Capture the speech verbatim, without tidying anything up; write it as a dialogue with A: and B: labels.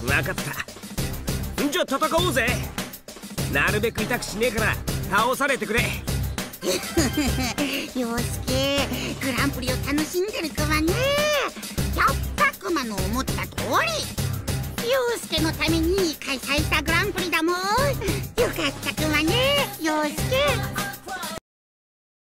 A: 分かった。んじゃ戦おうぜ。なるべく痛くしねえから倒されてくれ。
B: 陽介、グランプリを楽しんでるクマね。やっぱクマの思った通り、陽介のために開催した